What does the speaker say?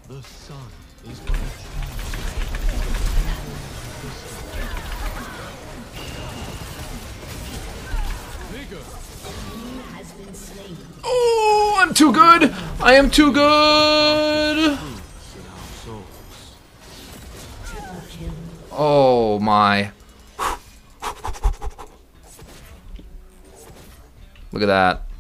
The sun is but a Oh, I'm too good. I am too good. Oh my. Look at that.